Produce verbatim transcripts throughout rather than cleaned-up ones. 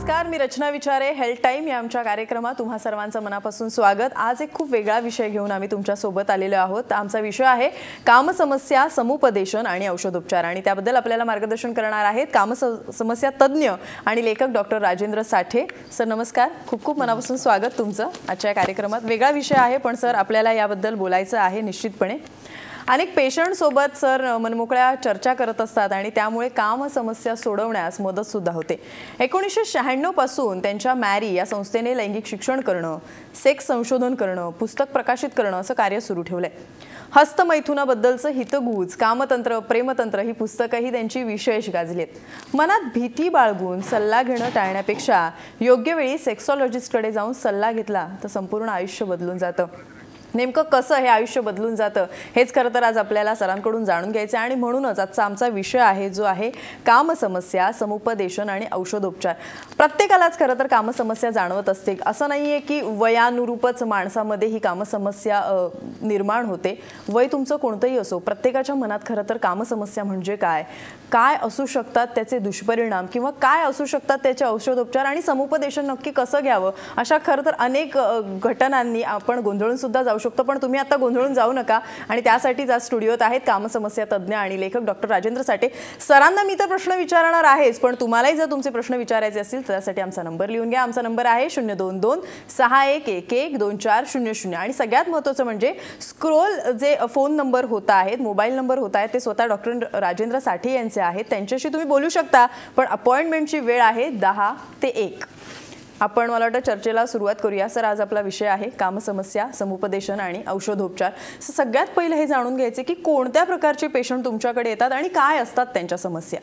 नमस्कार, मी रचना विचारे. Health time या आमच्या कार्यक्रमात तुम्हा सर्वांचं मनापासून स्वागत. आज एक खूप वेगळा विषय घेऊन आम्ही तुमच्या सोबत आलेलो आहोत. आमचा विषय आहे काम समस्या, समुपदेशन आणि औषधोपचार. आणि त्याबद्दल आपल्याला मार्गदर्शन करणार आहेत काम समस्या तज्ञ आणि लेखक डॉक्टर राजेंद्र साठे. सर नमस्कार, खूप खूप मनापासून स्वागत तुमचं आजच्या कार्यक्रमात. वेगळा विषय आहे पण सर आपल्याला याबद्दल बोलायचं आहे निश्चितपणे. अनेक पेशंट सोबत सर मनमोकळ्या चर्चा करत असतात आणि त्यामुळे काम समस्या सोडवण्यास मदत सुद्धा होते. एकोणीसशे शहाण्णव पासून त्यांच्या मॅरी या संस्थेने लैंगिक शिक्षण करणं, सेक्स संशोधन करणं, पुस्तक प्रकाशित करणं असं कार्य सुरू ठेवलंय. हस्तमैथुनाबद्दलचं हितगुज, कामतंत्र, प्रेमतंत्र ही पुस्तकंही त्यांची विशेष गाजलीत. मनात भीती बाळगून सल्ला घेणं टाळण्यापेक्षा योग्य वेळी सेक्सॉलॉजिस्टकडे जाऊन सल्ला घेतला तर संपूर्ण आयुष्य बदलून जातं. नेमकं कसं हे आयुष्य बदलून जातं हेच खरं तर आज आपल्याला सरांकडून जाणून घ्यायचं आहे. आणि म्हणूनच आजचा आमचा विषय आहे जो आहे काम समस्या, समुपदेशन आणि औषधोपचार. प्रत्येकालाच खरं तर काम समस्या जाणवत असते. असं नाही आहे की वयानुरूपच माणसामध्ये ही काम समस्या निर्माण होते. वय तुमचं कोणतंही असो, प्रत्येकाच्या मनात खरं तर काम समस्या म्हणजे काय, काय असू शकतात त्याचे दुष्परिणाम किंवा काय असू शकतात त्याचे औषधोपचार आणि समुपदेशन नक्की कसं घ्यावं, अशा खरं तर अनेक घटनांनी आपण गोंधळून सुद्धा जाऊ शकतो. पण तुम्ही आता गोंधळून जाऊ नका. आणि त्यासाठीच आज स्टुडिओत आहेत काम समस्या तज्ञ आणि लेखक डॉक्टर राजेंद्र साठे. सरांना मी तर प्रश्न विचारणार आहेच, पण तुम्हालाही जर तुमचे प्रश्न विचारायचे असतील तर त्यासाठी आमचा नंबर लिहून घ्या. आमचा नंबर आहे शून्य दोन दोन सहा एक एक एक दोन चार शून्य शून्य. आणि सगळ्यात महत्त्वाचं म्हणजे स्क्रोल जे फोन नंबर होत आहेत, मोबाईल नंबर होत आहेत, ते स्वतः डॉक्टर राजेंद्र साठे यांचे आहेत. त्यांच्याशी तुम्ही बोलू शकता. पण अपॉइंटमेंटची वेळ आहे दहा ते एक. आपण मला वाटतं चर्चेला सुरुवात करूया. सर आज आपला विषय आहे काम समस्या, समुपदेशन आणि औषधोपचार. सगळ्यात पहिलं हे जाणून घ्यायचे की कोणत्या प्रकारचे पेशंट तुमच्याकडे येतात आणि काय असतात त्यांच्या समस्या.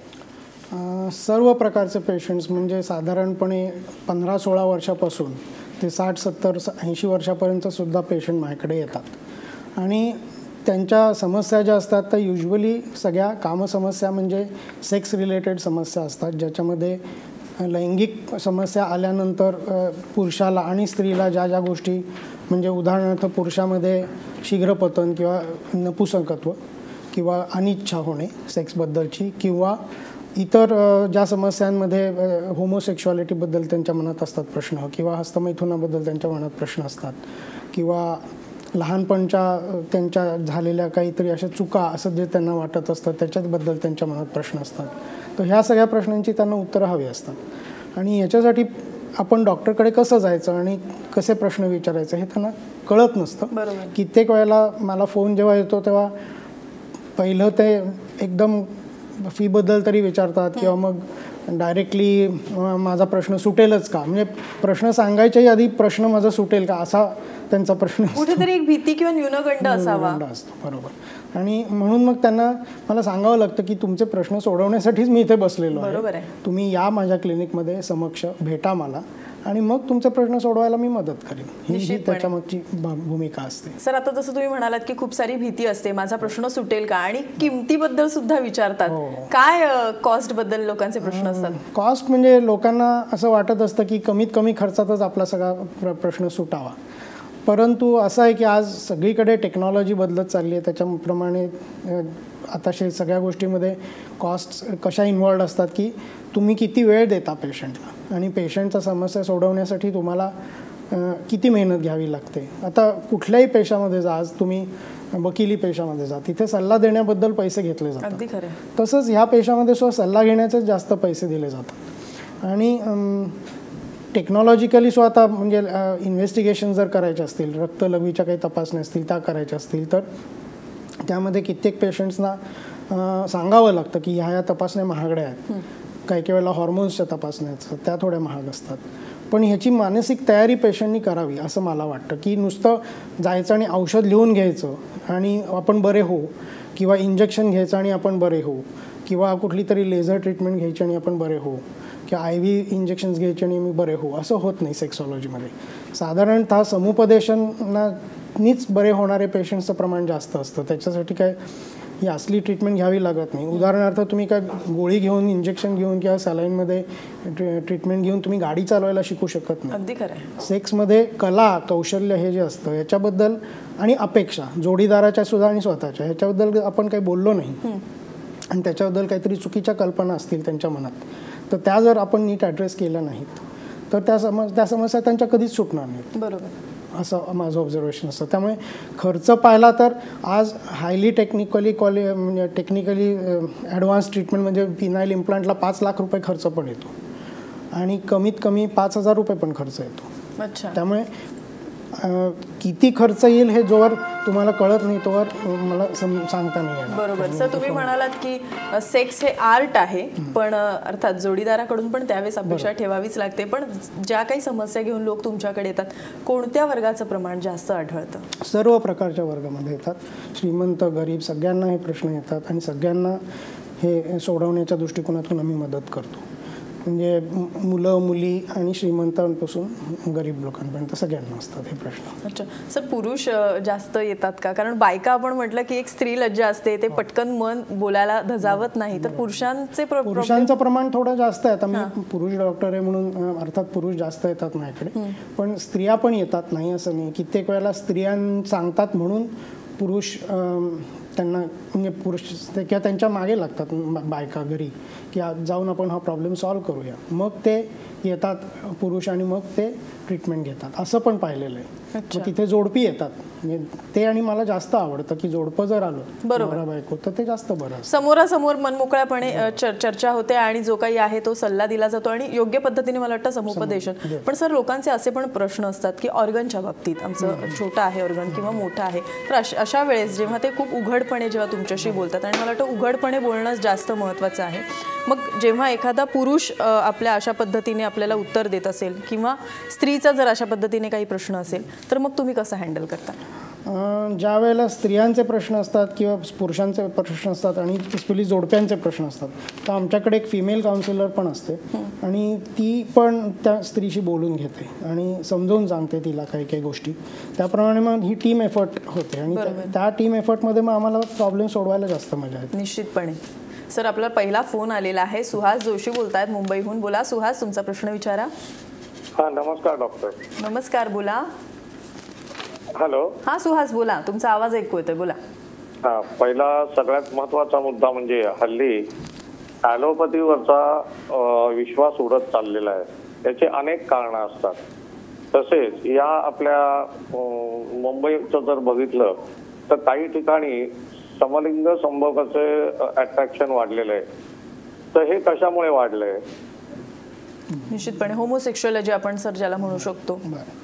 सर्व प्रकारचे पेशंट्स म्हणजे साधारणपणे पंधरा सोळा वर्षापासून ते साठ सत्तर ऐंशी वर्षापर्यंत सुद्धा पेशंट माझ्याकडे येतात. आणि त्यांच्या समस्या ज्या असतात त्या युजली सगळ्या कामसमस्या म्हणजे सेक्स रिलेटेड समस्या असतात, ज्याच्यामध्ये लैंगिक समस्या आल्यानंतर पुरुषाला आणि स्त्रीला ज्या ज्या गोष्टी म्हणजे उदाहरणार्थ पुरुषामध्ये शीघ्रपतन किंवा नपुसंकत्व किंवा अनिच्छा होणे सेक्सबद्दलची, किंवा इतर ज्या समस्यांमध्ये होमोसेक्शुअलिटीबद्दल त्यांच्या मनात असतात प्रश्न, किंवा हस्तमैथुनाबद्दल त्यांच्या मनात प्रश्न असतात, किंवा लहानपणच्या त्यांच्या झालेल्या काहीतरी अशा चुका असं जे त्यांना वाटत असतं त्याच्याबद्दल त्यांच्या मनात प्रश्न असतात. तर ह्या सगळ्या प्रश्नांची त्यांना उत्तरं हवी असतात. आणि याच्यासाठी आपण डॉक्टरकडे कसं जायचं आणि कसे प्रश्न विचारायचे हे त्यांना कळत नसतं. कित्येक वेळेला मला फोन जेव्हा येतो तेव्हा पहिलं ते एकदम फीबद्दल तरी विचारतात, किंवा मग डायरेक्टली माझा प्रश्न सुटेलच का, म्हणजे प्रश्न सांगायच्याही आधी प्रश्न माझा सुटेल का असा त्यांचा प्रश्न कुठेतरी एक भीती किंवा न्यूनगंड असावा असतो. बरोबर. आणि म्हणून मग त्यांना मला सांगावं लागतं की तुमचे प्रश्न सोडवण्यासाठीच मी इथे बसलेलो आहे, तुम्ही या माझ्या क्लिनिकमध्ये समक्ष भेटा मला आणि मग तुमचे प्रश्न सोडवायला मी मदत करेन. ही त्याच्यामागची भूमिका असते. सर आता जसं तुम्ही म्हणालात की खूप सारी भीती असते, माझा प्रश्न सुटेल का, आणि किमतीबद्दल सुद्धा विचारतात. काय कॉस्ट बद्दल लोकांचे प्रश्न असतात? कॉस्ट म्हणजे लोकांना असं वाटत असतं की कमीत कमी खर्चातच आपला सगळा प्रश्न सुटावा. परंतु असं आहे की आज सगळीकडे टेक्नॉलॉजी बदलत चालली आहे, त्याच्याप्रमाणे आता सगळ्या गोष्टीमध्ये कॉस्ट कशा इन्व्हॉल्ड असतात की तुम्ही किती वेळ देता पेशंटला आणि पेशंटचा समस्या सोडवण्यासाठी तुम्हाला किती मेहनत घ्यावी लागते. आता कुठल्याही पेशामध्ये जा, आज तुम्ही वकिली पेशामध्ये जा, तिथे सल्ला देण्याबद्दल पैसे घेतले जातात. अगदी खरं. तसंच ह्या पेशामध्ये सुद्धा सल्ला घेण्याचे जास्त पैसे दिले जातात. आणि टेक्नॉलॉजिकली सो आता म्हणजे इन्व्हेस्टिगेशन जर करायचे असतील, रक्त लघवीच्या काही तपासण्या असतील त्या करायच्या असतील तर त्यामध्ये कित्येक पेशंट्सना सांगावं लागतं की ह्या ह्या तपासण्या महागड्या आहेत. काही काही वेळेला हॉर्मोन्सच्या तपासण्याचं त्या थोड्या महाग असतात. पण ह्याची मानसिक तयारी पेशंटनी करावी असं मला वाटतं की नुसतं जायचं आणि औषध लिहून घ्यायचं आणि आपण बरे हो, किंवा इंजेक्शन घ्यायचं आणि आपण बरे हो, किंवा कुठली तरी लेझर ट्रीटमेंट घ्यायची आणि आपण बरे हो, किंवा आय व्ही इंजेक्शन्स घ्यायचे आणि मी बरे हो, असं होत नाही सेक्सॉलॉजीमध्ये. साधारणतः समुपदेशनानीच बरे होणारे पेशंट्सचं प्रमाण जास्त असतं. त्याच्यासाठी काय ही असली ट्रीटमेंट घ्यावी लागत नाही. उदाहरणार्थ तुम्ही काय गोळी घेऊन, इंजेक्शन घेऊन किंवा सलाईनमध्ये ट्रीटमेंट घेऊन तुम्ही गाडी चालवायला शिकू शकत नाही. अगदी खरं. सेक्समध्ये कला, कौशल्य हे जे असतं याच्याबद्दल आणि अपेक्षा जोडीदाराच्या सुद्धा आणि स्वतःच्या ह्याच्याबद्दल आपण काही बोललो नाही आणि त्याच्याबद्दल काहीतरी चुकीच्या कल्पना असतील त्यांच्या मनात, तर त्या जर आपण नीट ॲड्रेस केल्या नाहीत तर त्या समज त्या समस्या त्यांच्या कधीच सुटणार नाहीत. बरोबर, असं माझं ऑब्झर्वेशन असतं. त्यामुळे खर्च पाहिला तर आज हायली टेक्निकली क्वालि म्हणजे टेक्निकली ॲडव्हान्स ट्रीटमेंट म्हणजे फिनाईल इम्प्लांटला पाच लाख रुपये खर्च पण येतो आणि कमीत कमी पाच हजार रुपये पण खर्च येतो. अच्छा. त्यामुळे किती खर्च येईल हे जोवर तुम्हाला कळत नाही तोवर मला सांगता नाही येणार. बरोबर सर, तुम्ही म्हणालात की सेक्स हे आर्ट आहे, पण अर्थात जोडीदाराकडून पण त्यावेळेस अपेक्षा ठेवावीच लागते. पण ज्या काही समस्या घेऊन लोक तुमच्याकडे येतात, कोणत्या वर्गाचं प्रमाण जास्त आढळतं? सर्व प्रकारच्या वर्गामध्ये येतात. श्रीमंत गरीब सगळ्यांना हे प्रश्न येतात आणि सगळ्यांना हे सोडवण्याच्या दृष्टिकोनातून आम्ही मदत करतो. म्हणजे मुलं मुली आणि श्रीमंतांपासून गरीब लोकांपर्यंत सगळ्यांना असतात हे प्रश्न. अच्छा सर, पुरुष जास्त येतात का? कारण बायका आपण म्हटलं की एक स्त्री लज्जा असते, ते पटकन मन बोलायला धजावत नाही, तर पुरुषांचे पुरुषांचं प्रमाण थोडं जास्त आहे. आता मी पुरुष डॉक्टर आहे म्हणून अर्थात पुरुष जास्त येतात माझ्याकडे, पण स्त्रिया पण येतात, नाही असं नाही. कित्येक वेळेला स्त्रियां सांगतात म्हणून पुरुष त्यांना म्हणजे पुरुष किंवा त्यांच्या मागे लागतात बायका घरी की आज जाऊन आपण हा प्रॉब्लेम सॉल्व्ह करूया, मग ते येतात पुरुष आणि मग ते ट्रीटमेंट घेतात. असं पण पाहिलेलं आहे. मग तिथे जोडपी येतात, म्हणजे ते आणि मला जास्त आवडतं की जोडपं जर आलो नवरा बायको तर ते जास्त बरं. समोरासमोर मनमोकळ्यापणे चर्चा होते आणि जो काही आहे तो सल्ला दिला जातो आणि योग्य पद्धतीने मला वाटतं समुपदेशन. पण सर, लोकांचे असे पण प्रश्न असतात की ऑर्गनच्या बाबतीत आमचं छोटं आहे ऑर्गन किंवा मोठं आहे, तर अशा वेळेस जेव्हा ते खूप उघडपणे जेव्हा तुमच्याशी बोलतात, आणि मला वाटतं उघडपणे बोलणं जास्त महत्त्वाचं आहे, मग जेव्हा एखादा पुरुष आपल्या अशा पद्धतीने आपल्याला उत्तर देत असेल किंवा स्त्रीचा जर अशा पद्धतीने काही प्रश्न असेल, तर मग तुम्ही कसं हँडल करता? ज्या वेळेला स्त्रियांचे प्रश्न असतात किंवा पुरुषांचे प्रश्न असतात आणि स्पेशली जोडप्यांचे प्रश्न असतात, तर आमच्याकडे एक फिमेल काउन्सिलर पण असते आणि ती पण त्या स्त्रीशी बोलून घेते आणि समजावून सांगते तिला काही काही गोष्टी. त्याप्रमाणे मग ही टीम एफर्ट होते आणि त्या टीम एफर्टमध्ये मग आम्हाला प्रॉब्लेम सोडवायला जास्त मजा येते. निश्चितपणे. सर, आपला पहिला फोन आलेला आहे. सुहास जोशी बोलतायत मुंबईहून. बोला सुहास, तुमचा प्रश्न विचारा. हा, नमस्कार डॉक्टर. नमस्कार, बोला. हॅलो. हा सुहास, बोला, तुमचा आवाज ऐकू येतोय, बोला. हा, पहिला सगळ्यात महत्वाचा मुद्दा म्हणजे हल्ली ॲलोपॅथीवरचा विश्वास उडत चाललेला आहे. याचे अनेक कारण असतात. तसेच या आपल्या मुंबईचं जर बघितलं तर काही ठिकाणी समलिंग संभोगाचे अट्रॅक्शन वाढलेलं आहे. तर हे कशामुळे वाढलंय? निश्चितपणे होमोसेक्शुअलॉजी आपण सर ज्याला म्हणू शकतो.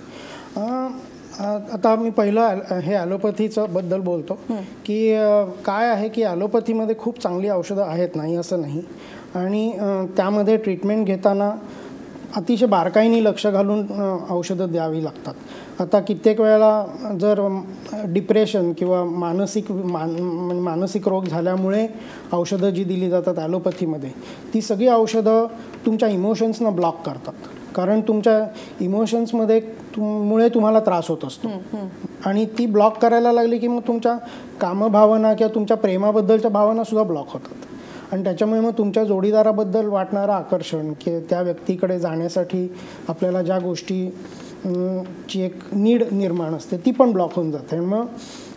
आता मी पहिलं हे ॲलोपॅथीचं बद्दल बोलतो की काय आहे की ॲलोपॅथीमध्ये खूप चांगली औषधं आहेत, नाही असं नाही, आणि त्यामध्ये ट्रीटमेंट घेताना अतिशय बारकाईने लक्ष घालून औषधं द्यावी लागतात. आता कित्येक वेळेला जर डिप्रेशन किंवा मानसिक मान मानसिक रोग झाल्यामुळे औषधं जी दिली जातात ॲलोपॅथीमध्ये, ती सगळी औषधं तुमच्या इमोशन्सना ब्लॉक करतात. कारण तुमच्या इमोशन्समध्ये मुळे तुम्हाला त्रास होत असतो आणि ती ब्लॉक करायला लागली की मग तुमच्या कामभावना किंवा तुमच्या प्रेमाबद्दलच्या भावना सुद्धा ब्लॉक होतात आणि त्याच्यामुळे मग तुमच्या जोडीदाराबद्दल वाटणारं आकर्षण की त्या व्यक्तीकडे जाण्यासाठी आपल्याला ज्या गोष्टी ची एक नीड निर्माण असते ती पण ब्लॉक होऊन जाते. आणि मग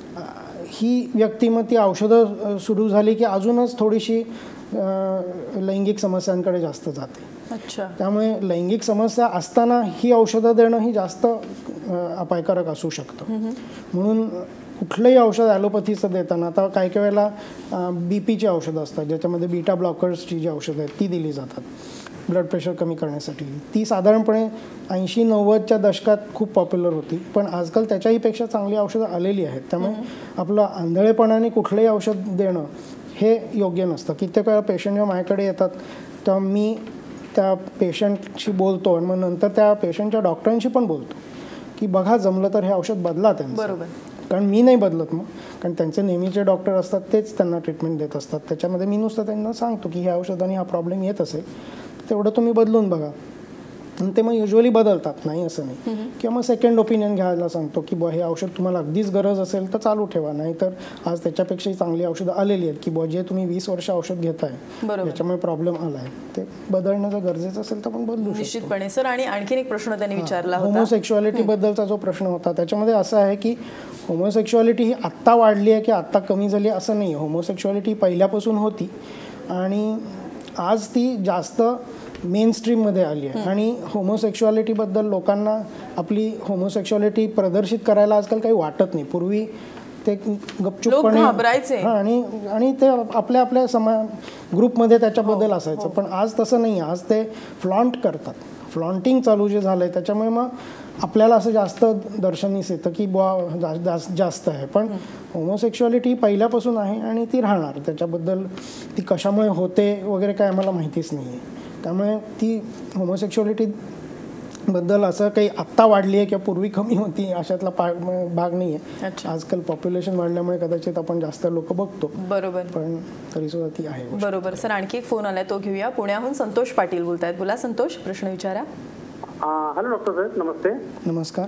ही व्यक्ती मग ती औषधं सुरू झाली की अजूनच थोडीशी लैंगिक समस्यांकडे जास्त जाते. अच्छा. त्यामुळे लैंगिक समस्या असताना ही औषधं देणं ही जास्त अपायकारक असू शकतं. म्हणून कुठलंही औषध ॲलोपॅथीचं देताना, आता काही काही वेळेला बी पीची औषधं असतात ज्याच्यामध्ये बीटा ब्लॉकर्सची जी औषधं आहेत ती दिली जातात ब्लड प्रेशर कमी करण्यासाठी. ती साधारणपणे ऐंशी नव्वदच्या दशकात खूप पॉप्युलर होती, पण आजकाल त्याच्याहीपेक्षा चांगली औषधं आलेली आहेत. त्यामुळे आपलं आंधळेपणाने कुठलंही औषध देणं हे योग्य नसतं. कित्येक वेळा पेशंट जेव्हा माझ्याकडे येतात तेव्हा मी त्या पेशंटशी बोलतो आणि मग नंतर त्या पेशंटच्या डॉक्टरांशी पण बोलतो की बघा जमलं तर हे औषध बदला त्यांचं. बरोबर. कारण मी नाही बदलत मग, कारण त्यांचे नेहमीचे डॉक्टर असतात तेच त्यांना ट्रीटमेंट देत असतात. त्याच्यामध्ये मी नुसतं त्यांना सांगतो की ह्या औषधाने हा प्रॉब्लेम येत असेल तेवढं तुम्ही बदलून बघा, आणि ते मग युजली बदलतात, नाही असं नाही. किंवा मग सेकंड ओपिनियन घ्यायला सांगतो की बुवा हे औषध तुम्हाला अगदीच गरज असेल तर चालू ठेवा, नाही तर आज त्याच्यापेक्षाही चांगली औषधं आलेली आहेत की बुवा जे तुम्ही वीस वर्ष औषध घेताय त्याच्यामुळे प्रॉब्लेम आलाय ते बदलणं जर गरजेचं असेल तर पण बदलू शकतो. निश्चितपणे. सर, आणि आणखीन एक प्रश्न त्यांनी विचारला होता, होमोसेक्शुअलिटी बद्दलचा जो प्रश्न होता त्याच्यामध्ये असं आहे की होमोसेक्शुअलिटी ही आत्ता वाढली आहे की आत्ता कमी झाली असं नाही. होमोसेक्शुअलिटी पहिल्यापासून होती आणि आज ती जास्त मेन स्ट्रीममध्ये आली आहे आणि होमोसेक्शुअलिटीबद्दल लोकांना आपली होमोसेक्शुअलिटी प्रदर्शित करायला आजकाल काही वाटत नाही. पूर्वी ते गपचूपपणे हां आणि आणि ते आपल्या आपल्या समा ग्रुपमध्ये त्याच्याबद्दल असायचं. पण आज तसं नाही आहे. आज ते फ्लॉन्ट करतात. फ्लॉन्टिंग चालू जे झालं आहे त्याच्यामुळे मग आपल्याला असं जास्त दर्शनीस येतं की बुवा जास्त जास्त आहे. पण होमोसेक्शुअलिटी पहिल्यापासून आहे आणि ती राहणार. त्याच्याबद्दल ती कशामुळे होते वगैरे काय आम्हाला माहितीच नाही आहे. त्यामुळे ती होमोसेक्शुअलिटी बद्दल असं काही आत्ता वाढली आहे किंवा पूर्वी कमी होती अशातला भाग नाही आहे. आजकाल पॉप्युलेशन वाढल्यामुळे कदाचित आपण जास्त लोक बघतो. बरोबर. पण तरी सुद्धा ती आहे. बरोबर. सर आणखी एक फोन आलाय तो घेऊया. पुण्याहून संतोष पाटील बोलतायत. बोला संतोष, प्रश्न विचारा. हॅलो डॉक्टर साहेब, नमस्ते. नमस्कार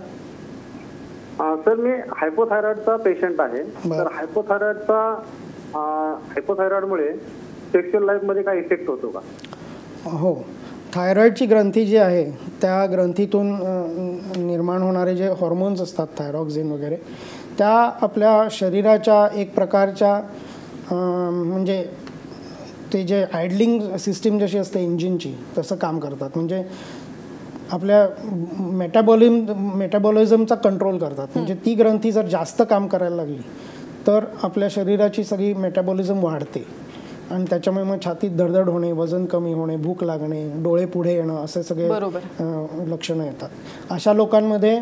सर, मी हायपोथायरॉइडचा पेशंट आहे. तर हायपोथायरॉइडचा हायपोथायरॉइडमुळे सेक्शुअल लाईफमध्ये काय इफेक्ट होतो का? हो, थायरॉईडची ग्रंथी जी आहे त्या ग्रंथीतून निर्माण होणारे जे हॉर्मोन्स असतात थायरॉक्सिन वगैरे त्या आपल्या शरीराच्या एक प्रकारच्या म्हणजे ते जे आयडलिंग सिस्टीम जशी असते इंजिनची तसं काम करतात. म्हणजे आपल्या मेटाबॉलिम मेटाबॉलिझमचा कंट्रोल करतात. म्हणजे ती ग्रंथी जर जास्त काम करायला लागली तर आपल्या शरीराची सगळी मेटाबॉलिझम वाढते आणि त्याच्यामुळे मग छातीत धडधड होणे, वजन कमी होणे, भूक लागणे, डोळे पुढे येणं असे सगळे लक्षणं येतात. अशा लोकांमध्ये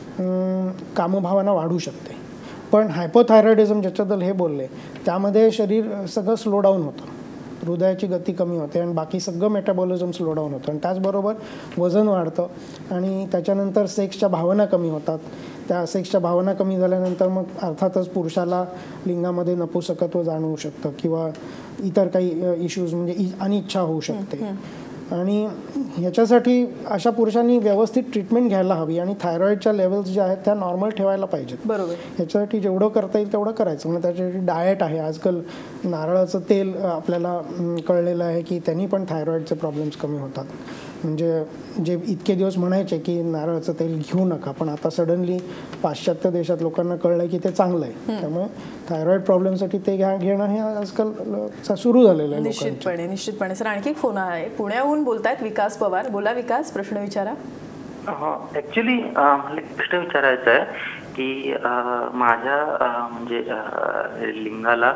कामभावना वाढू शकते. पण हायपोथायरॉइडिझम ज्याच्याबद्दल हे बोलले त्यामध्ये शरीर सगळं स्लो डाऊन होतं. हृदयाची गती कमी होते आणि बाकी सगळं मेटाबॉलिझम स्लो डाऊन होतं आणि त्याचबरोबर वजन वाढतं आणि त्याच्यानंतर सेक्सच्या भावना कमी होतात. त्या सेक्सच्या भावना कमी झाल्यानंतर मग अर्थातच पुरुषाला लिंगामध्ये नपुंसकत्व जाणवू शकतं किंवा इतर काही इश्यूज म्हणजे अनिच्छा होऊ शकते. आणि ह्याच्यासाठी अशा पुरुषांनी व्यवस्थित ट्रीटमेंट घ्यायला हवी आणि थायरॉईडच्या लेवल्स ज्या आहेत त्या नॉर्मल ठेवायला पाहिजेत. बरोबर. ह्याच्यासाठी जेवढं करता येईल तेवढं करायचं. म्हणजे त्याच्यासाठी डाएट आहे. आजकाल नारळाचं तेल आपल्याला कळलेलं आहे की त्यांनी पण थायरॉईडचे प्रॉब्लेम्स कमी होतात. म्हणजे जे इतके दिवस म्हणायचे की नारळाचं तेल घेऊ नका, पण आता सडनली पाश्चात्य देशात लोकांना कळलं की ते चांगलं आहे. त्यामुळे थायरॉईड प्रॉब्लेमसाठी ते घ्या घेणं हे आजकाल सुरू झालेलं आहे. निश्चितपणे निश्चितपणे. सर आणखी एक फोन आहे. पुण्याहून बोलतायत विकास पवार. बोला विकास, प्रश्न विचारा. हा, ऍक्च्युली मला एक प्रश्न विचारायचा आहे की माझ्या म्हणजे लिंगाला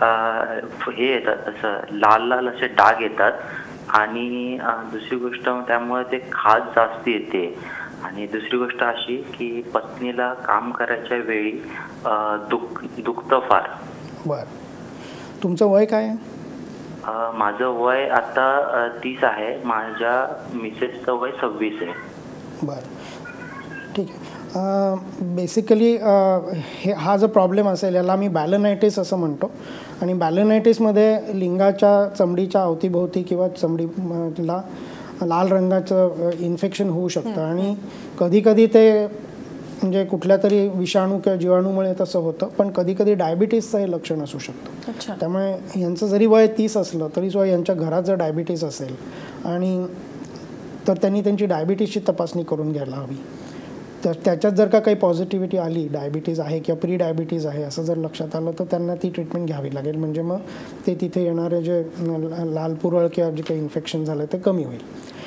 हे येतात असं लाल लाल असे डाग येतात आणि दुसरी गोष्ट त्यामुळे ते खाज जास्त येते आणि दुसरी गोष्ट अशी की पत्नीला काम करायच्या वेळी दुख दुखतं फार. बर, तुमचं वय काय आहे? माझं वय आता तीस आहे. माझ्या मिसेसचं वय सव्वीस आहे. बरं, ठीक आहे. बेसिकली हे हा जो प्रॉब्लेम असेल याला मी बॅलनायटिस असं म्हणतो आणि बॅलनायटिसमध्ये लिंगाच्या चमडीच्या अवतीभोवती किंवा चमडीला लाल रंगाचं इन्फेक्शन होऊ शकतं आणि कधीकधी ते म्हणजे कुठल्या तरी विषाणू किंवा जीवाणूमुळे तसं होतं. पण कधी कधी डायबिटीसचं हे लक्षण असू शकतं. त्यामुळे यांचं जरी वय तीस असलं तरी सुद्धा यांच्या घरात जर डायबिटीस असेल आणि तर त्यांनी त्यांची डायबिटीसची तपासणी करून घ्यायला हवी. तर त्याच्यात जर का काही पॉझिटिव्हिटी आली, डायबिटीज आहे किंवा प्री डायबिटीज आहे असं जर लक्षात आलं तर त्यांना ती ट्रीटमेंट घ्यावी लागेल. म्हणजे मग ते तिथे येणारे जे लाल पुरळ किंवा जे काही इन्फेक्शन झालं ते कमी होईल.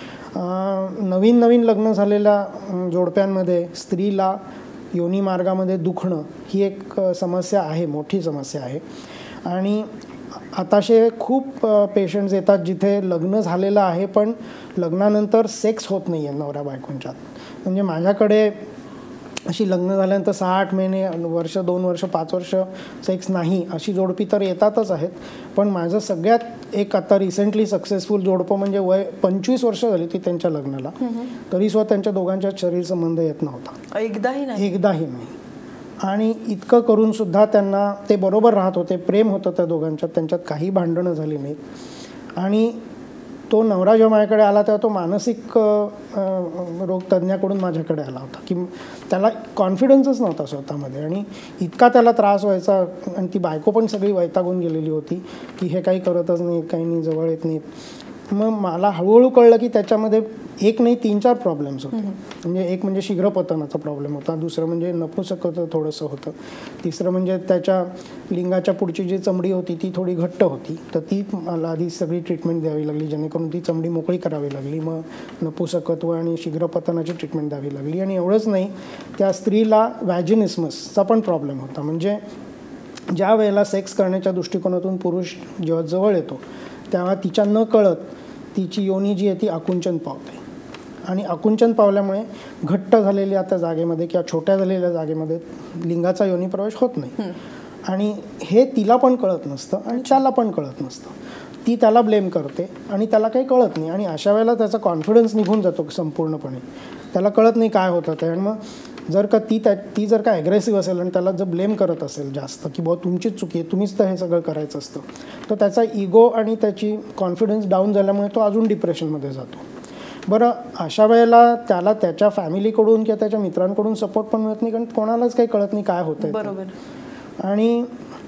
नवीन नवीन लग्न झालेल्या जोडप्यांमध्ये स्त्रीला योनी मार्गामध्ये दुखणं ही एक समस्या आहे, मोठी समस्या आहे. आणि आताशे खूप पेशंट्स येतात जिथे लग्न झालेलं आहे पण लग्नानंतर सेक्स होत नाही आहे नवऱ्या बायकोंच्यात. म्हणजे माझ्याकडे अशी लग्न झाल्यानंतर सहा आठ महिने, वर्ष, दोन वर्ष, पाच वर्ष सेक्स नाही अशी जोडपी तर येतातच आहेत. पण माझं सगळ्यात एक आता रिसेंटली सक्सेसफुल जोडपं म्हणजे वय पंचवीस वर्ष झाली ती त्यांच्या लग्नाला, तरीसुद्धा त्यांच्या दोघांच्या शरीर संबंध येत नव्हता. एकदाही नाही एकदाही नाही. आणि इतकं करून सुद्धा त्यांना ते बरोबर राहत होते, प्रेम होतं त्या दोघांच्यात, त्यांच्यात काही भांडणं झाली नाहीत. आणि तो नवरा जेव्हा माझ्याकडे आला तेव्हा तो मानसिक रोग तज्ज्ञाकडून माझ्याकडे आला होता की त्याला कॉन्फिडन्सच नव्हता स्वतःमध्ये आणि इतका त्याला त्रास व्हायचा. आणि ती बायको पण सगळी वैतागून गेलेली होती की हे काही करतच नाहीत, काही नाही, जवळ येत नाहीत. मग मला हळूहळू कळलं की त्याच्यामध्ये एक नाही तीन चार प्रॉब्लेम्स होते. म्हणजे एक म्हणजे शीघ्रपतनाचा प्रॉब्लेम होता, दुसरं म्हणजे नपुंसकत्व थोडंसं होतं, तिसरं म्हणजे त्याच्या लिंगाच्या पुढची जी चमडी होती ती थोडी घट्ट होती, तर ती मला आधी सगळी ट्रीटमेंट द्यावी लागली जेणेकरून ती चमडी मोकळी करावी लागली. मग नपुंसकत्व आणि शीघ्रपतनाची ट्रीटमेंट द्यावी लागली. आणि एवढंच नाही, त्या स्त्रीला वॅजिनिस्मसचा पण प्रॉब्लेम होता. म्हणजे ज्या वेळेला सेक्स करण्याच्या दृष्टिकोनातून पुरुष जेव्हा जवळ येतो तेव्हा तिच्या न कळत तिची योनी जी आहे ती आकुंचन पावते. आणि आकुंचन पावल्यामुळे घट्ट झालेल्या त्या जागेमध्ये किंवा छोट्या झालेल्या जागेमध्ये लिंगाचा योनी प्रवेश होत नाही. आणि हे तिला पण कळत नसतं आणि त्याला पण कळत नसतं. ती त्याला ब्लेम करते आणि त्याला काही कळत नाही. आणि अशा वेळेला त्याचा कॉन्फिडन्स निघून जातो संपूर्णपणे. त्याला कळत नाही काय होतं ते. आणि मग जर का ती त्या ती जर का ॲग्रेसिव्ह असेल आणि त्याला जर ब्लेम करत असेल जास्त की बाबा तुमचीच चुकी आहे, तुम्हीच तर हे सगळं करायचं असतं, तर त्याचा इगो आणि त्याची कॉन्फिडन्स डाऊन झाल्यामुळे तो अजून डिप्रेशनमध्ये जातो. बरं, अशा वेळेला त्याला त्याच्या फॅमिलीकडून किंवा त्याच्या मित्रांकडून सपोर्ट पण मिळत नाही, कारण कोणालाच काही कळत नाही काय होतं. बरोबर. आणि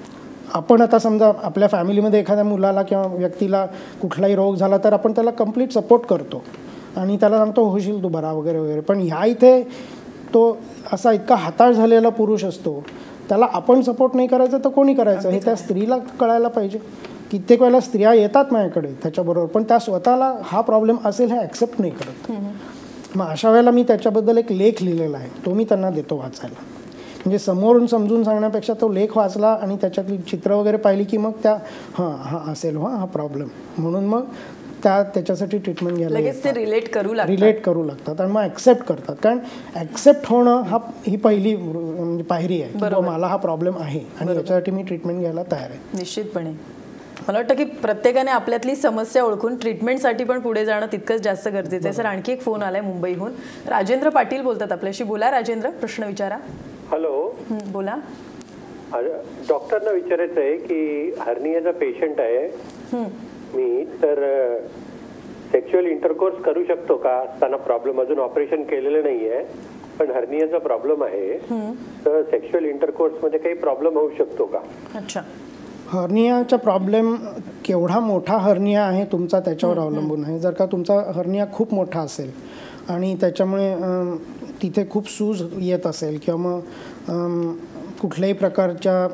आपण आता समजा आपल्या फॅमिलीमध्ये एखाद्या मुलाला किंवा व्यक्तीला कुठलाही रोग झाला तर आपण त्याला कम्प्लीट सपोर्ट करतो आणि त्याला सांगतो होशील तू बरा वगैरे वगैरे. पण ह्या इथे तो असा इतका हाताळ झालेला पुरुष असतो, त्याला आपण सपोर्ट नाही करायचं तर कोणी करायचं हे त्या स्त्रीला कळायला पाहिजे. कित्येक वेळेला स्त्रिया येतात माझ्याकडे त्याच्याबरोबर, पण त्या स्वतःला हा प्रॉब्लेम असेल हे ॲक्सेप्ट नाही करत. मग अशा वेळेला मी त्याच्याबद्दल एक लेख लिहिलेला आहे, तो मी त्यांना देतो वाचायला. म्हणजे समोरून समजून सांगण्यापेक्षा तो लेख वाचला आणि त्याच्यातली चित्र वगैरे पाहिली की मग त्या हां हां असेल हां हा प्रॉब्लेम म्हणून मग त्या त्याच्यासाठी ट्रीटमेंट घ्यायला लगेच ते रिलेट करू लागतात रिलेट करू लागतात आणि मग ॲक्सेप्ट करतात. कारण ॲक्सेप्ट होणं हा ही पहिली म्हणजे पायरी आहे की मला हा प्रॉब्लेम आहे आणि याच्यासाठी मी ट्रीटमेंट घ्यायला तयार आहे. निश्चितपणे मला वाटतं की प्रत्येकाने आपल्यातली समस्या ओळखून ट्रीटमेंटसाठी पण पुढे जाणं तितकंच जास्त गरजेचं आहे. सर, आणखी एक फोन आलाय मुंबईहून. राजेंद्र पाटील बोलतात आपल्याशी. बोला राजेंद्र, प्रश्न विचारा. हॅलो, बोला. डॉक्टरना विचारायचं आहे की हर्नियाचा पेशंट आहे मी, तर सेक्शुअल इंटरकोर्स करू शकतो का असताना प्रॉब्लेम, अजून ऑपरेशन केलेलं नाहीये पण हर्नियाचा प्रॉब्लेम आहे, तर सेक्शुअल इंटरकोर्स मध्ये काही प्रॉब्लेम होऊ शकतो का? अच्छा. हर्नियाचा प्रॉब्लेम केवढा मोठा हर्निया आहे तुमचा त्याच्यावर अवलंबून आहे. जर का तुमचा हर्निया खूप मोठा असेल आणि त्याच्यामुळे तिथे खूप सूज येत असेल किंवा मग कुठल्याही प्रकारच्या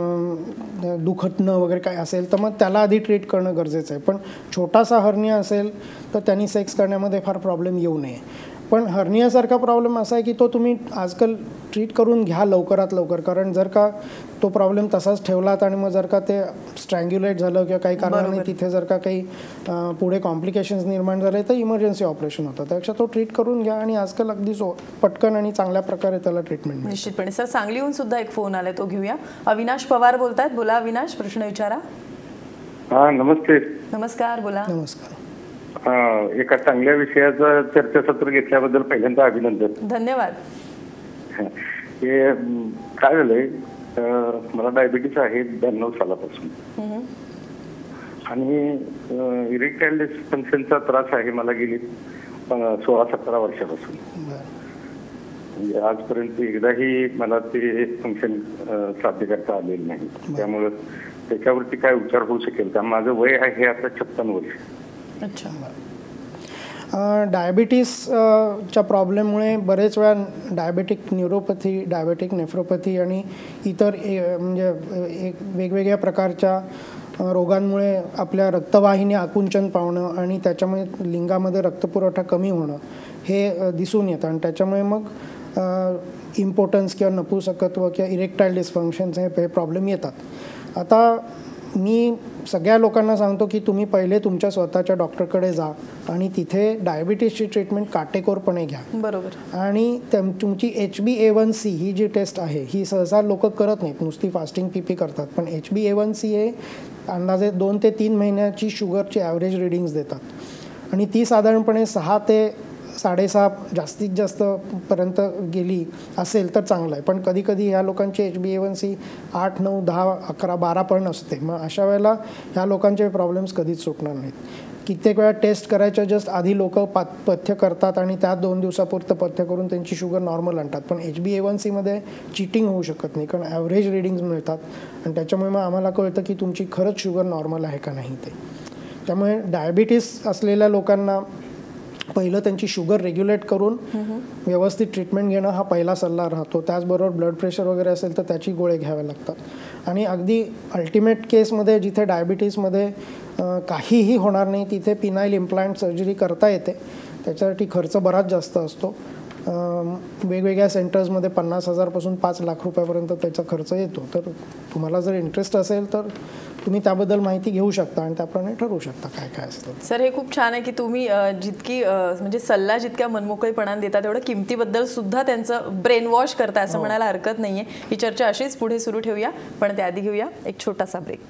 दुखणं वगैरे काय असेल तर मग त्याला आधी ट्रीट करणं गरजेचं आहे. पण छोटासा हर्निया असेल तर त्यांनी सेक्स करण्यामध्ये फार प्रॉब्लेम येऊ नये. पण हर्नियासारखा प्रॉब्लेम असा आहे की तो तुम्ही आजकाल ट्रीट करून घ्या लवकरात लवकर. कारण जर का तो प्रॉब्लेम तसाच ठेवलात आणि मग जर का ते स्ट्रँग्युलेट झालं किंवा काही कारणाने तिथे जर का काही पुढे कॉम्प्लिकेशन्स निर्माण झाले तर इमर्जन्सी ऑपरेशन होतं. त्यापेक्षा तो ट्रीट करून घ्या आणि आजकाल अगदी पटकन आणि चांगल्या प्रकारे त्याला ट्रीटमेंट. निश्चितपणे. सर, सांगलीहून सुद्धा एक फोन आलाय, तो घेऊया. अविनाश पवार बोलतायत. बोला अविनाश, प्रश्न विचारा. हा, नमस्ते. नमस्कार, बोला. नमस्कार. एका चांगल्या विषयाचं चर्चासत्र घेतल्याबद्दल पहिल्यांदा अभिनंदन. धन्यवाद. हे काय झालंय, मला डायबिटीस आहे ब्याण्णव सालापासून आणि इरेक्टाईल डिस्फंक्शनचा त्रास आहे मला गेली सोळा सतरा वर्षापासून. म्हणजे आजपर्यंत एकदाही मला ते फंक्शन साध्य करता आलेलं नाही. त्यामुळं त्याच्यावरती काय उपचार होऊ शकेल का? माझं वय आहे आता छप्पन वर्ष. अच्छा. डायबिटीसच्या प्रॉब्लेममुळे बरेच वेळा डायबेटिक न्यूरोपॅथी, डायबेटिक नेफ्रोपॅथी आणि इतर म्हणजे एक वेगवेगळ्या प्रकारच्या रोगांमुळे आपल्या रक्तवाहिन्या आकुंचन पावणं आणि त्याच्यामुळे लिंगामध्ये रक्तपुरवठा कमी होणं हे दिसून येतं आणि त्याच्यामुळे मग इम्पोर्टन्स किंवा नपुंसकत्व किंवा इरेक्टाईल डिस्फंक्शन्स हे प्रॉब्लेम येतात. आता मी सगळ्या लोकांना सांगतो की तुम्ही पहिले तुमच्या स्वतःच्या डॉक्टरकडे जा आणि तिथे डायबिटीसची ट्रीटमेंट काटेकोरपणे घ्या. बरोबर. आणि तुमची H B A one C ही जी टेस्ट आहे ही सहसा लोक करत नाहीत, नुसती फास्टिंग पी पी करतात. पण H B A one C हे अंदाजे दोन ते तीन महिन्याची शुगरची ॲव्हरेज रिडिंग्स देतात आणि ती साधारणपणे सहा ते साडेसहा जास्तीत जास्त पर्यंत गेली असेल तर चांगलं आहे. पण कधी कधी ह्या लोकांची H B A one C आठ नऊ दहा अकरा बारा पण असते. मग अशा वेळेला ह्या लोकांचे प्रॉब्लेम्स कधीच सुटणार नाहीत. कित्येक वेळा टेस्ट करायच्या जस्ट आधी लोक पात पथ्य करतात आणि त्या दोन दिवसापुरतं पथ्य करून त्यांची शुगर नॉर्मल आणतात. पण एच बी ए वन सीमध्ये चिटिंग होऊ शकत नाही कारण ॲव्हरेज रिडिंग्स मिळतात आणि त्याच्यामुळे मग आम्हाला कळतं की तुमची खरंच शुगर नॉर्मल आहे का नाही ते. त्यामुळे डायबिटीस असलेल्या लोकांना पहिलं त्यांची शुगर रेग्युलेट करून व्यवस्थित ट्रीटमेंट घेणं हा पहिला सल्ला राहतो. त्याचबरोबर ब्लड प्रेशर वगैरे असेल तर त्याची गोळे घ्यावे लागतात. आणि अगदी अल्टिमेट केसमध्ये जिथे डायबिटीसमध्ये काहीही होणार नाही तिथे पिनाईल इम्प्लांट सर्जरी करता येते. त्याच्यासाठी खर्च बराच जास्त असतो. वेगवेगळ्या सेंटर्समध्ये पन्नास हजारपासून पाच लाख रुपयापर्यंत त्याचा खर्च येतो. तर तुम्हाला जर इंटरेस्ट असेल तर तुम्ही त्याबद्दल माहिती घेऊ शकता आणि त्याप्रमाणे ठरवू शकता काय काय असतं. सर हे खूप छान आहे की तुम्ही जितकी म्हणजे सल्ला जितक्या मनमोकळेपणाने देता तेवढं किमतीबद्दल सुद्धा त्यांचं ब्रेन वॉश करता असं म्हणायला हरकत नाहीये. ही चर्चा अशीच पुढे सुरू ठेवूया, पण त्याआधी घेऊया एक छोटासा ब्रेक.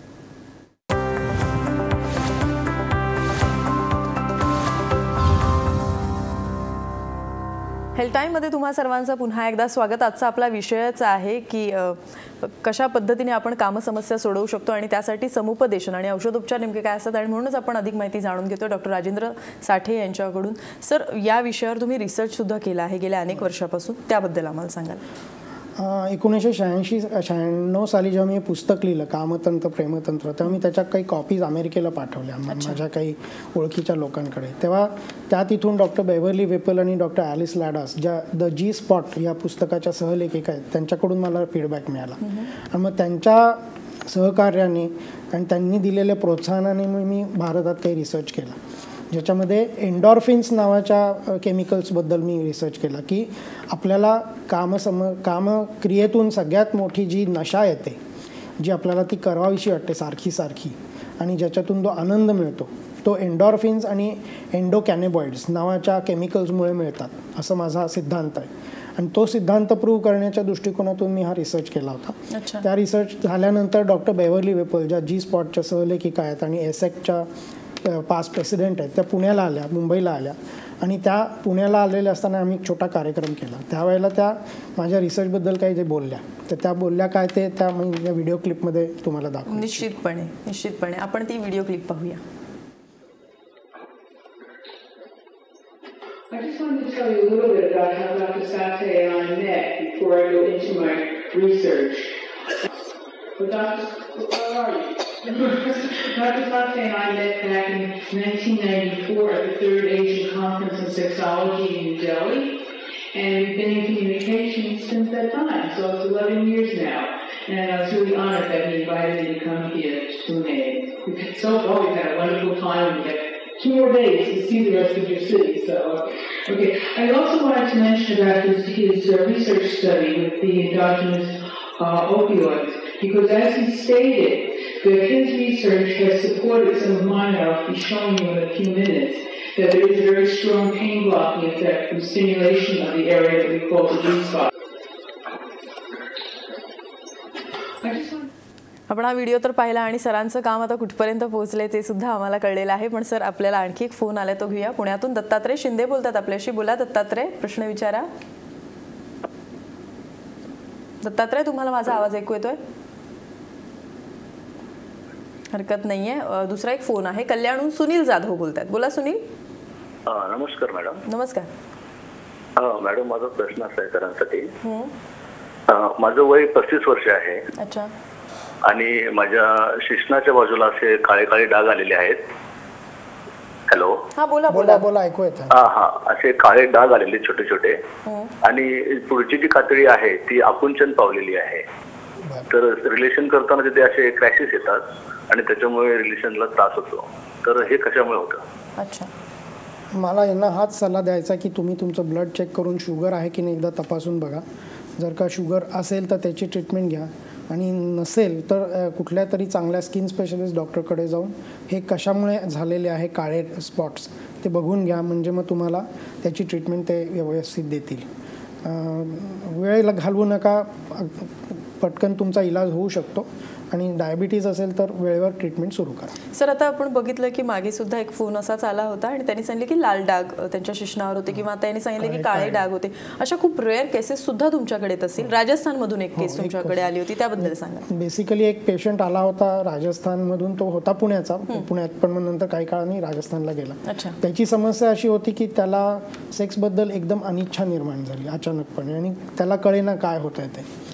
हेल्थ टाईममध्ये तुम्हा सर्वांचं पुन्हा एकदा स्वागत. आजचा आपला विषयच आहे की कशा पद्धतीने आपण कामसमस्या सोडवू शकतो आणि त्यासाठी समुपदेशन आणि औषधोपचार नेमके काय असतात आणि म्हणूनच आपण अधिक माहिती जाणून घेतो डॉक्टर राजेंद्र साठे यांच्याकडून. सर या विषयावर तुम्ही रिसर्चसुद्धा केला आहे गेल्या अनेक वर्षापासून, त्याबद्दल आम्हाला सांगाल. एकोणीसशे शहाऐंशी शहाण्णव साली जेव्हा मी पुस्तक लिहिलं कामतंत्र प्रेमतंत्र, तेव्हा मी त्याच्या काही कॉपीज अमेरिकेला पाठवल्या माझ्या काही ओळखीच्या लोकांकडे. तेव्हा त्या तिथून डॉक्टर बेवर्ली वेपल आणि डॉक्टर ॲलिस लॅडास ज्या द जी स्पॉट या पुस्तकाच्या सहलेखिका आहेत त्यांच्याकडून मला फीडबॅक मिळाला. आणि मग त्यांच्या सहकार्याने आणि त्यांनी दिलेल्या प्रोत्साहनाने मग मी भारतात काही रिसर्च केला, ज्याच्यामध्ये एन्डॉर्फिन्स नावाच्या केमिकल्सबद्दल मी रिसर्च केला की आपल्याला कामसम कामक्रियेतून सगळ्यात मोठी जी नशा येते, जी आपल्याला ती करावीशी वाटते सारखी सारखी आणि ज्याच्यातून जो आनंद मिळतो, तो एन्डॉर्फिन्स आणि एन्डोकॅनेबॉइड्स नावाच्या केमिकल्समुळे मिळतात, असं माझा सिद्धांत आहे. आणि तो सिद्धांत प्रूव्ह करण्याच्या दृष्टिकोनातून मी हा रिसर्च केला होता. त्या रिसर्च झाल्यानंतर डॉक्टर बेवर्ली वेपल ज्या जी स्पॉटच्या सहलेखिका आहेत आणि एसेकच्या पास प्रेसिडेंट आहेत, त्या पुण्याला आल्या, मुंबईला आल्या आणि त्या पुण्याला आलेल्या असताना आम्ही एक छोटा कार्यक्रम केला. त्यावेळेला त्या माझ्या रिसर्चबद्दल काही जे बोलल्या, तर त्या बोलल्या काय ते त्या मी या व्हिडिओ क्लिपमध्ये तुम्हाला दाखवू. निश्चितपणे निश्चितपणे आपण ती व्हिडिओ क्लिप पाहूया. I just wanted to tell you a little bit about how Doctor Sathe and I met before I go into my research. But Doctor, where are you? Doctor Sathe and I met back in nineteen ninety-four at the Third Asian Conference on Sexology in New Delhi, and we've been in communication since that time, so it's eleven years now. And I was really honored that he invited me to come here to Pune. We've so far we've had a wonderful time. We have two more days to see the rest of your city. So, okay. I also wanted to mention about his, his uh, research study with the endogenous uh, opioids, because as he stated, that his research has supported some of mine. I'll be showing you in a few minutes that there is a very strong pain blocking effect from stimulation of the area that we call the G spot. I just want आपण हा video तर पाहिला आणि सरांचं काम आता कुठपर्यंत पोहोचले ते सुद्धा आम्हाला कळलेलं आहे. पण सर आपल्याला आणखी एक फोन आलाय, तो घेऊया. पुण्यातून दत्तात्रय शिंदे बोलतात आपल्याशी. बोला दत्तात्रय, प्रश्न विचारा. दत्तात्रय, तुम्हाला माझा आवाज ऐकू येतोय? हरकत नाहीये. दुसरा एक फोन आहे, कल्याणहून सुनील जाधव बोलतात. बोला सुनील. नमस्कार मॅडम. नमस्कार मॅडम, माझा प्रश्न असा आहे सरांसाठी. माझं वय पस्तीस वर्ष आहे. अच्छा. आणि माझ्या शिश्नाच्या बाजूला असे काळे काळे डाग आलेले आहेत. हॅलो. हा बोला बोला बोला ऐकू येतं. हा हा असे काळे डाग आलेले छोटे छोटे, आणि पुढची जी कातडी आहे ती आकुंचन पावलेली आहे. तर रिलेशन करताना तिथे असे क्रॅशेस येतात आणि त्याच्यामुळे रिलेशनला त्रास होतो. तर हे कशामुळे होतं? अच्छा. मला यांना हाच सल्ला द्यायचा की तुम्ही तुमचं ब्लड चेक करून शुगर आहे की नाही एकदा तपासून बघा. जर का शुगर असेल तर त्याची ट्रीटमेंट घ्या, आणि नसेल तर कुठल्या तरी चांगल्या स्किन स्पेशलिस्ट डॉक्टरकडे जाऊन हे कशामुळे झालेले आहे काळे स्पॉट्स ते बघून घ्या. म्हणजे मग तुम्हाला त्याची ट्रीटमेंट ते व्यवस्थित देतील. वेळ घालवू नका, पटकन तुमचा इलाज होऊ शकतो. आणि डायबिटीज असेल तर वेळेवर ट्रीटमेंट सुरू करा. सर आता आपण बघितलं की मागे सुद्धा एक फोन असाच आला होता आणि त्यांनी सांगितले की लाल डाग त्यांच्या शिश्नावर होते, किंवा त्यांनी सांगितले की काळे डाग होते. अशा खूप रेअर केसेस सुद्धा तुमच्याकडे असतील. राजस्थानमधून एक केस तुमच्याकडे आली होती, त्याबद्दल सांगा. बेसिकली एक पेशंट आला होता राजस्थानमधून, तो होता पुण्याचा, पुण्यात पण मग नंतर काही काळाने राजस्थानला गेला. अच्छा. त्याची समस्या अशी होती की त्याला सेक्सबद्दल एकदम अनिच्छा निर्माण झाली अचानकपणे, आणि त्याला कळेना काय होत आहे ते.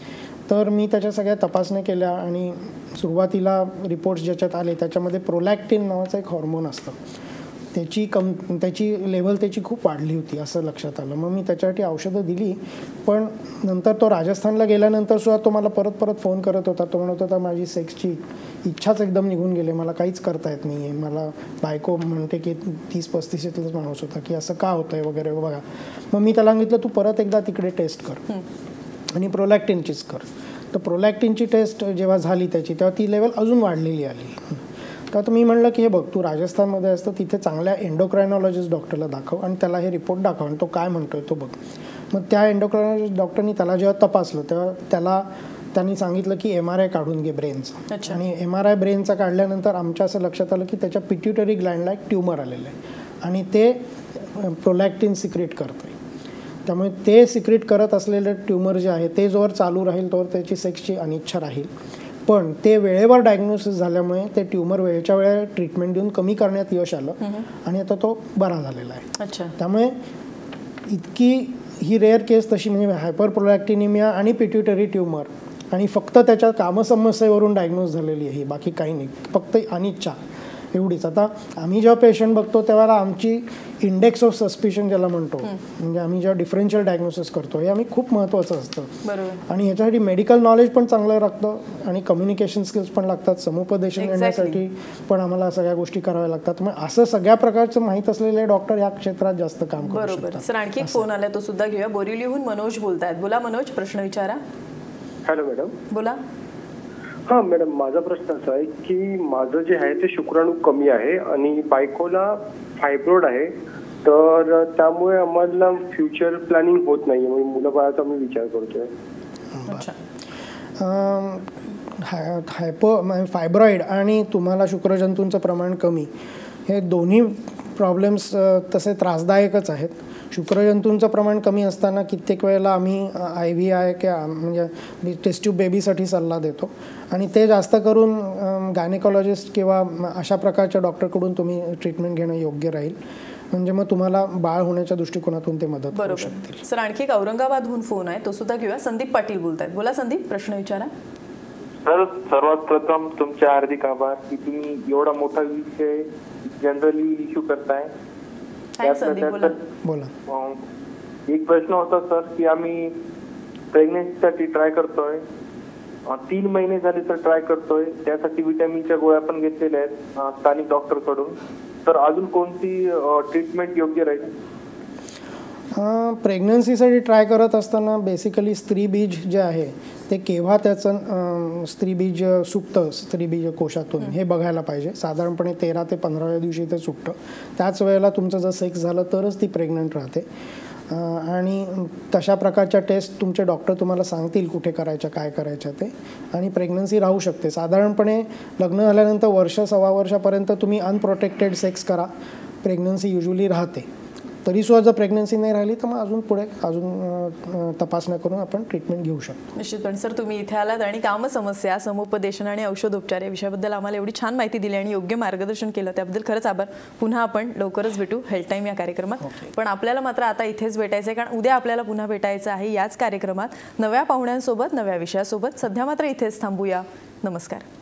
तर मी त्याच्या सगळ्या तपासण्या केल्या आणि सुरुवातीला रिपोर्ट्स ज्याच्यात आले त्याच्यामध्ये प्रोलॅक्टिन नावाचं एक हॉर्मोन असतं, त्याची कम त्याची लेवल त्याची खूप वाढली होती असं लक्षात आलं. मग मी त्याच्यासाठी औषधं दिली, पण नंतर तो राजस्थानला गेल्यानंतर सुद्धा तो मला परत परत फोन करत होता. तो म्हणत होता माझी सेक्सची इच्छाच एकदम निघून गेली, मला काहीच करता येत नाही आहे. मला बायको म्हणते की तीस पस्तीशीतलाच माणूस होता की असं का होतं आहे वगैरे बघा. मग मी त्याला सांगितलं तू परत एकदा तिकडे टेस्ट कर आणि प्रोलॅक्टिनचीच कर. तर प्रोलॅक्टिनची टेस्ट जेव्हा झाली त्याची तेव्हा ती लेवल अजून वाढलेली आली. तर आता मी म्हणलं की हे बघ तू राजस्थानमध्ये असतं तिथे चांगल्या एंडोक्रायनॉलॉजिस्ट डॉक्टरला दाखव आणि त्याला हे रिपोर्ट दाखव आणि तो काय म्हणतोय तो बघ. मग त्या एंडोक्रायनॉलॉजिस्ट डॉक्टरनी त्याला जेव्हा तपासलं तेव्हा त्याला त्यांनी सांगितलं की एम आर आय काढून घे ब्रेनचा. आणि एम आर आय ब्रेनचा काढल्यानंतर आमच्या असं लक्षात आलं की त्याच्या पिट्युटरी ग्लँडला एक ट्युमर आलेलं आहे आणि ते प्रोलॅक्टिन सिक्रेट करतं आहे. त्यामुळे ते सिक्रेट करत असलेलं ट्युमर जे आहे ते जोवर चालू राहील तोवर त्याची सेक्सची अनिच्छा राहील. पण ते वेळेवर डायग्नोसिस झाल्यामुळे ते ट्युमर वेळच्या वेळेला ट्रीटमेंट देऊन कमी करण्यात यश आलं आणि आता तो बरा झालेला आहे. त्यामुळे इतकी ही रेअर केस तशी म्हणजे हायपर प्रोलॅक्टिनिमिया आणि पिट्युटरी ट्युमर आणि फक्त त्याच्या कामसमस्येवरून डायग्नोज झालेली आहे, बाकी काही नाही, फक्त अनिच्छा एवढीच. आता आम्ही जेव्हा पेशंट बघतो तेव्हा आमची इंडेक्स ऑफ सस्पिशन ज्याला म्हणतो, म्हणजे आम्ही जेव्हा डिफरन्शियल डायग्नोसिस करतो हे आम्ही खूप महत्त्वाचं असतं. आणि ह्याच्यासाठी मेडिकल नॉलेज पण चांगलं लागतं आणि कम्युनिकेशन स्किल्स पण लागतात, समुपदेशन घेण्यासाठी पण आम्हाला सगळ्या गोष्टी कराव्या लागतात. मग असं सगळ्या प्रकारचं माहीत असलेले डॉक्टर या क्षेत्रात जास्त काम करू शकतात. बरोबर. सर आणखी एक फोन आला तो सुद्धा घेऊया. बोरिवलीहून मनोज बोलतायत. बोला मनोज, प्रश्न विचारा. Hello madam. बोला. हां मॅडम, माझा प्रश्न असा आहे की माझं जे आहे ते शुक्राणू कमी आहे आणि बायकोला फायब्रॉइड आहे, तर त्यामुळे आम्हाला फ्युचर प्लॅनिंग होत नाही, मुलं बाळाचा मी विचार करतोय. हायपो फायब्रॉइड आणि तुम्हाला शुक्रजंतूंचं प्रमाण कमी हे दोन्ही प्रॉब्लेम्स तसे त्रासदायकच आहेत. शुक्रजंतूंचं प्रमाण कमी असताना कित्येक वेळेला आम्ही आय व्ही आय किंवा म्हणजे टेस्ट ट्यूब बेबीसाठी सल्ला देतो आणि ते जास्त करून गायनेकॉलॉजिस्ट किंवा अशा प्रकारच्या डॉक्टरकडून तुम्ही ट्रीटमेंट घेणं योग्य राहील, म्हणजे मग तुम्हाला बाळ होण्याच्या दृष्टिकोनातून ते मदत करू शकतील. सर आणखी एक औरंगाबादहून फोन आहे तो सुद्धा घेऊया. संदीप पाटील बोलतायत. बोला संदीप, प्रश्न विचारा. सर सर्वात प्रथम तुमचे हार्दिक आभार की तुम्ही एवढा मोठा विषय जनरली इश्यू करताय. बोला. एक प्रश्न होता सर की आम्ही प्रेग्नेन्सीसाठी ट्राय करतोय, तीन महिने झाले तर ट्राय करतोय, त्यासाठी विटॅमिनच्या गोळ्या पण घेतलेल्या आहेत स्थानिक डॉक्टर कडून, तर अजून कोणती ट्रीटमेंट योग्य राहील? प्रेग्नन्सीसाठी ट्राय करत असताना बेसिकली स्त्रीबीज जे आहे ते केव्हा त्याचं स्त्रीबीज सुटतं स्त्रीबीज कोशातून हे बघायला पाहिजे. साधारणपणे तेरा ते पंधराव्या दिवशी ते सुटतं. त्याच वेळेला तुमचं जर सेक्स झालं तरच ती प्रेग्नंट राहते आणि तशा प्रकारच्या टेस्ट तुमचे डॉक्टर तुम्हाला सांगतील कुठे करायच्या काय करायच्या ते, आणि प्रेग्नन्सी राहू शकते. साधारणपणे लग्न झाल्यानंतर वर्ष सव्वा वर्षापर्यंत तुम्ही अनप्रोटेक्टेड सेक्स करा, प्रेग्नन्सी युजली राहते. तरीसुद्धा जर प्रेग्नन्सी नाही राहिली तर मग अजून पुढे अजून तपासण्या करून आपण ट्रीटमेंट घेऊ शकतो. निश्चितपणे. सर तुम्ही इथे आलात आणि कामसमस्या, समुपदेशन आणि औषधोपचार या विषयाबद्दल आम्हाला एवढी छान माहिती दिली आणि योग्य मार्गदर्शन केलं त्याबद्दल खरंच आभार. पुन्हा आपण लवकरच भेटू हेल्थ टाईम या कार्यक्रमात. पण आपल्याला मात्र आता इथेच भेटायचं आहे, कारण उद्या आपल्याला पुन्हा भेटायचं आहे याच कार्यक्रमात नव्या पाहुण्यांसोबत नव्या विषयासोबत. सध्या मात्र इथेच थांबूया. नमस्कार.